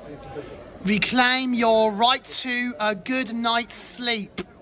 Reclaim your right to a good night's sleep.